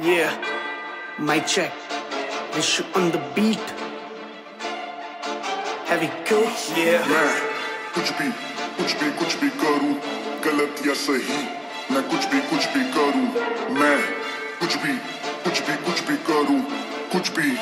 Yeah, mic check. Issue on the beat. Heavy go. Yeah. मैं कुछ भी करूं, गलत या सही, मैं कुछ भी करूं, मैं कुछ भी करूं, कुछ भी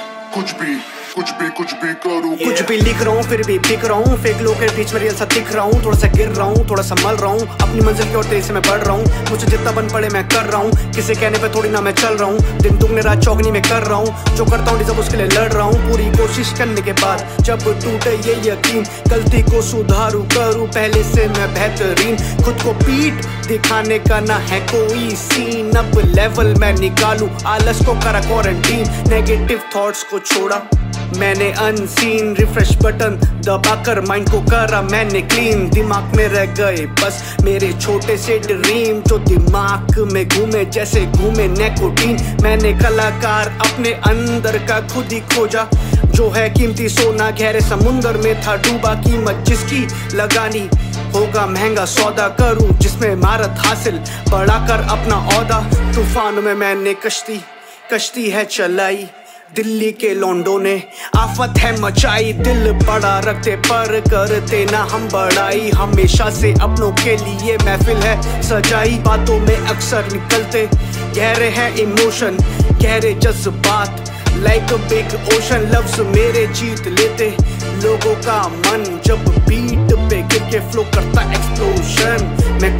करूं। कुछ भी लिख रहा हूँ फिर भी बिक रहा हूँ, फेक लोग के बीच में रियल सा दिख रहा हूँ, थोड़ा सा गिर रहा हूँ, थोड़ा सा मल रहा हूँ, अपनी मंजिल की ओर तेजी से मैं बढ़ रहा हूँ, मुझे जितना बन पड़े मैं कर रहा हूँ, किसी कहने पे थोड़ी ना मैं चल रहा हूँ, दिन दुगने रात चौगनी में कर रहा हूँ, जो करता हूँ सब उसके लिए लड़ रहा हूँ, पूरी कोशिश करने के बाद जब टूटे ये यकीन, गलती को सुधारू करूँ पहले से मैं बेहतरीन, खुद को पीठ दिखाने का ना है कोई सीन, अब लेवल मैं निकालूं, आलस को करा क्वारंटीन, नेगेटिव थॉट्स को छोड़ा मैंने अनसीन, रिफ्रेश बटन दबाकर माइंड को करा मैंने क्लीन, दिमाग में रह गए बस मेरे छोटे से ड्रीम जो दिमाग में घूमे जैसे घूमे निकोटीन, मैंने कलाकार अपने अंदर का खुद ही खोजा, जो है कीमती सोना गहरे समुंदर में था डूबा, कीमत जिसकी लगानी होगा महंगा सौदा, करूं जिसमें महारत हासिल बढ़ाकर अपना औदा, तूफान में मैंने कश्ती है चलाई, दिल्ली के लौंडों ने आफत है मचाई, दिल बड़ा रखते पर करते ना हम बड़ाई, हमेशा से अपनों के लिए महफिल है सजाई, बातों में अक्सर निकलते गहरे हैं इमोशन, गहरे जज्बात लाइक अ बिग ओशन, लफ्ज मेरे जीत लेते लोगों का मन, जब बीट पे गिर के फ्लो करता एक्सप्लोजन, मैं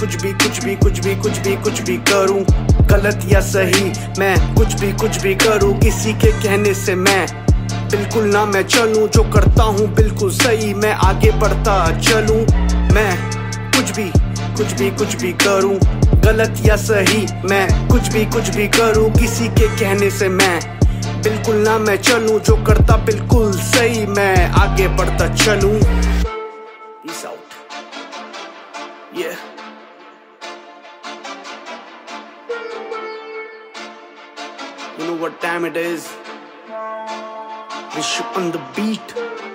कुछ भी करूं, गलत या सही, मैं कुछ भी करूं, किसी के कहने से मैं बिल्कुल ना मैं चलूं, जो करता हूं बिल्कुल सही, मैं आगे बढ़ता चलूं, मैं कुछ भी करूं, गलत या सही, मैं कुछ भी करूं, किसी के कहने से मैं बिल्कुल ना मैं चलूं, जो करता बिल्कुल सही, मैं आगे बढ़ता चलूं। Peace out. Yeah. You know what time it is? Issue on the beat.